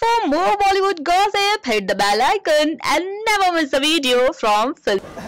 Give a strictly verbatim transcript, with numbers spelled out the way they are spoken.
For more Bollywood gossip, hit the bell icon and never miss a video from Film.